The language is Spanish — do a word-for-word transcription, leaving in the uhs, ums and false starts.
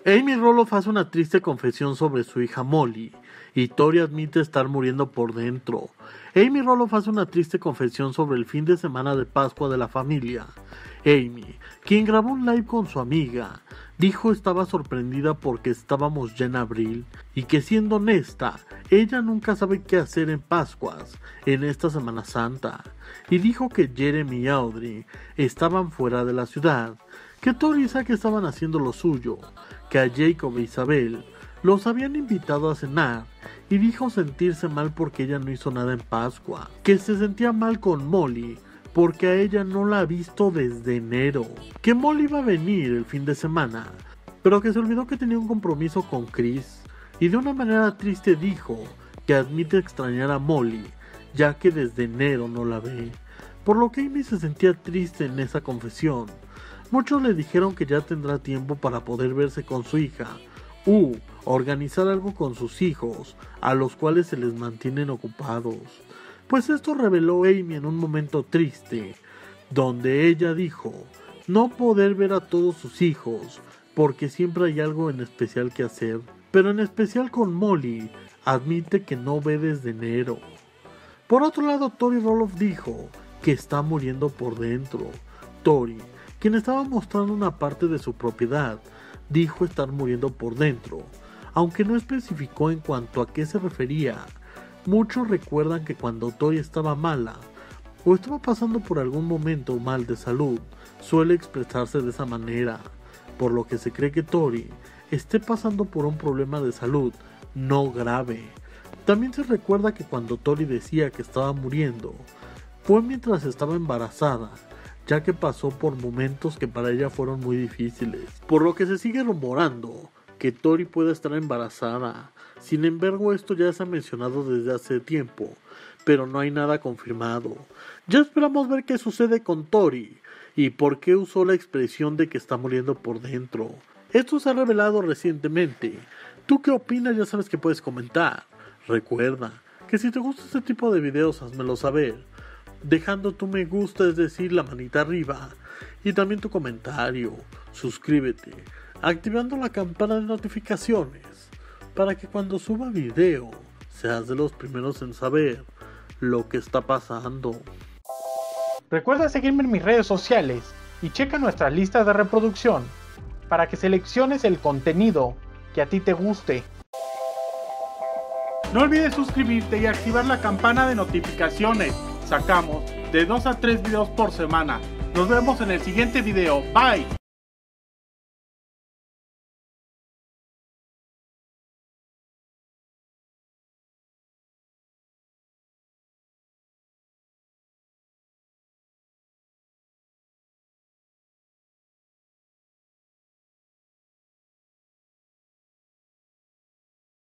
Amy Roloff hace una triste confesión sobre su hija Molly, y Tori admite estar muriendo por dentro. Amy Roloff hace una triste confesión sobre el fin de semana de Pascua de la familia. Amy, quien grabó un live con su amiga, dijo estaba sorprendida porque estábamos ya en abril y que, siendo honesta, ella nunca sabe qué hacer en Pascuas, en esta Semana Santa, y dijo que Jeremy y Audrey estaban fuera de la ciudad, que Tori y Zach estaban haciendo lo suyo, que a Jacob e Isabel los habían invitado a cenar, y dijo sentirse mal porque ella no hizo nada en Pascua, que se sentía mal con Molly porque a ella no la ha visto desde enero, que Molly iba a venir el fin de semana, pero que se olvidó que tenía un compromiso con Chris, y de una manera triste dijo que admite extrañar a Molly, ya que desde enero no la ve, por lo que Amy se sentía triste en esa confesión. Muchos le dijeron que ya tendrá tiempo para poder verse con su hija, u organizar algo con sus hijos, a los cuales se les mantienen ocupados. Pues esto reveló Amy en un momento triste, donde ella dijo no poder ver a todos sus hijos, porque siempre hay algo en especial que hacer, pero en especial con Molly, admite que no ve desde enero. Por otro lado, Tori Roloff dijo que está muriendo por dentro. Tori, quien estaba mostrando una parte de su propiedad, dijo estar muriendo por dentro, aunque no especificó en cuanto a qué se refería. Muchos recuerdan que cuando Tori estaba mala, o estaba pasando por algún momento mal de salud, suele expresarse de esa manera, por lo que se cree que Tori esté pasando por un problema de salud no grave. También se recuerda que cuando Tori decía que estaba muriendo, fue mientras estaba embarazada, ya que pasó por momentos que para ella fueron muy difíciles, por lo que se sigue rumorando que Tori puede estar embarazada. Sin embargo, esto ya se ha mencionado desde hace tiempo, pero no hay nada confirmado. Ya esperamos ver qué sucede con Tori y por qué usó la expresión de que está muriendo por dentro. Esto se ha revelado recientemente. ¿Tú qué opinas? Ya sabes que puedes comentar. Recuerda que si te gusta este tipo de videos, házmelo saber, dejando tu me gusta, es decir, la manita arriba, y también tu comentario. Suscríbete, activando la campana de notificaciones, para que cuando suba video, seas de los primeros en saber lo que está pasando. Recuerda seguirme en mis redes sociales y checa nuestras listas de reproducción para que selecciones el contenido que a ti te guste. No olvides suscribirte y activar la campana de notificaciones. Sacamos de dos a tres videos por semana. Nos vemos en el siguiente video. Bye.